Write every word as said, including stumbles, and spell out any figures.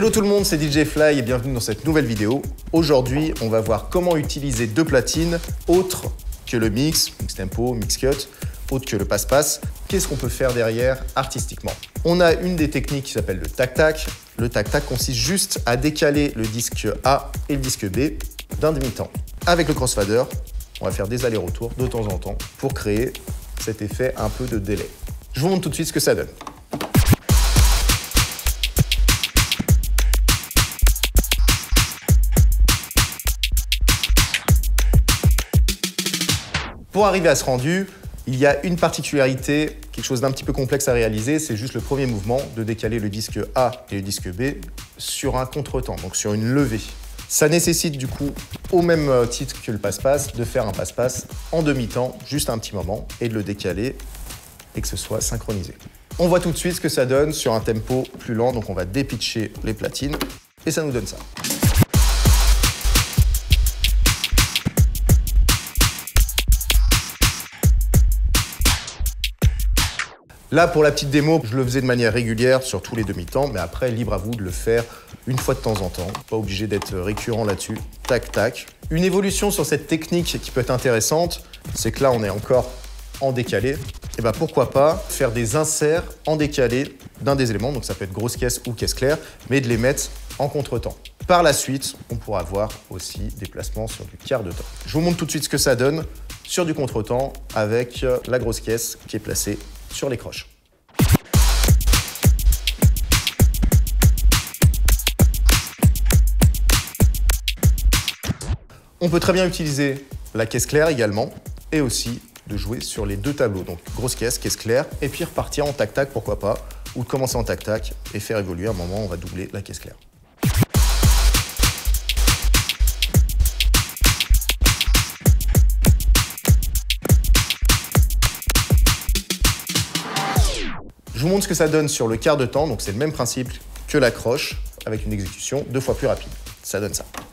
Hello tout le monde, c'est D J Fly et bienvenue dans cette nouvelle vidéo. Aujourd'hui, on va voir comment utiliser deux platines autres que le mix, mix tempo, mix cut, autre que le passe-passe. Qu'est-ce qu'on peut faire derrière artistiquement? On a une des techniques qui s'appelle le tac-tac. Le tac-tac consiste juste à décaler le disque A et le disque B d'un demi-temps. Avec le crossfader, on va faire des allers-retours de temps en temps pour créer cet effet un peu de délai. Je vous montre tout de suite ce que ça donne. Pour arriver à ce rendu, il y a une particularité, quelque chose d'un petit peu complexe à réaliser, c'est juste le premier mouvement de décaler le disque A et le disque B sur un contretemps, donc sur une levée. Ça nécessite du coup, au même titre que le passe-passe, de faire un passe-passe en demi-temps, juste un petit moment, et de le décaler et que ce soit synchronisé. On voit tout de suite ce que ça donne sur un tempo plus lent, donc on va dépitcher les platines et ça nous donne ça. Là, pour la petite démo, je le faisais de manière régulière sur tous les demi-temps, mais après, libre à vous de le faire une fois de temps en temps. Pas obligé d'être récurrent là-dessus. Tac, tac. Une évolution sur cette technique qui peut être intéressante, c'est que là, on est encore en décalé. Et ben pourquoi pas faire des inserts en décalé d'un des éléments, donc ça peut être grosse caisse ou caisse claire, mais de les mettre en contretemps. Par la suite, on pourra avoir aussi des placements sur du quart de temps. Je vous montre tout de suite ce que ça donne sur du contretemps avec la grosse caisse qui est placée sur les croches. On peut très bien utiliser la caisse claire également et aussi de jouer sur les deux tableaux. Donc grosse caisse, caisse claire et puis repartir en tac-tac, pourquoi pas, ou de commencer en tac-tac et faire évoluer. À un moment, on va doubler la caisse claire. Je vous montre ce que ça donne sur le quart de temps, donc c'est le même principe que la croche, avec une exécution deux fois plus rapide. Ça donne ça.